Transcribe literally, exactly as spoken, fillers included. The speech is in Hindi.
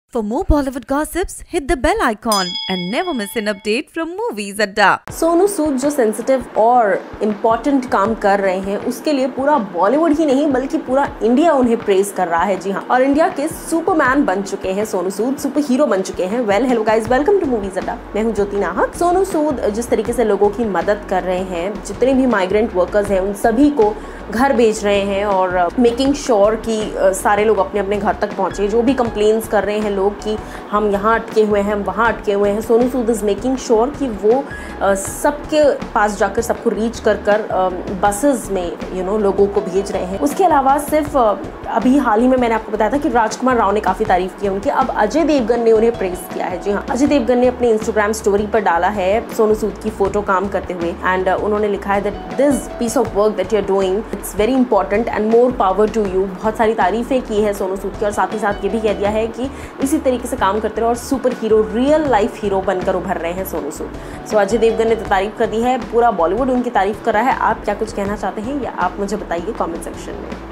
For more Bollywood gossips, hit the bell icon and never miss an update from Movies Adda. Sonu Sood जो सेंसिटिव और इम्पोर्टेंट काम कर रहे हैं उसके लिए पूरा बॉलीवुड ही नहीं बल्कि पूरा इंडिया उन्हें प्रेज कर रहा है। जी हाँ, और इंडिया के सुपरमैन बन चुके हैं सोनू सूद, सुपर हीरो बन चुके हैं। Well hello guys, welcome to movies Adda. मैं हूँ ज्योति नाहक। सोनू सूद जिस तरीके से लोगों की मदद कर रहे हैं, जितने भी माइग्रेंट वर्कर्स हैं उन सभी को घर भेज रहे हैं और मेकिंग श्योर कि सारे लोग अपने अपने घर तक पहुंचे। जो भी कंप्लेंट्स कर रहे हैं लोग कि हम यहाँ अटके हुए हैं, हम वहाँ अटके हुए हैं, Sonu Sood is making sure कि वो सबके पास जाकर सबको रीच कर कर बसेस में यू नो लोगों को भेज रहे हैं। उसके अलावा सिर्फ अभी हाल ही में मैंने आपको बताया था कि राजकुमार राव ने काफ़ी तारीफ की है उनकी, अब अजय देवगन ने उन्हें प्रेज किया है। जी हाँ, अजय देवगन ने अपने इंस्टाग्राम स्टोरी पर डाला है सोनू सूद की फोटो काम करते हुए एंड उन्होंने लिखा है that this piece of work that you are doing it's very important and more power to you. बहुत सारी तारीफें की है सोनू सूद की और साथ ही साथ ये भी कह दिया है कि इसी तरीके से काम करते रहो और super hero, real life hero बनकर उभर रहे हैं सोनू सूद। सो so, अजय देवगन ने तो तारीफ कर दी है, पूरा बॉलीवुड उनकी तारीफ कर रहा है। आप क्या कुछ कहना चाहते हैं या आप मुझे बताइए कमेंट सेक्शन में।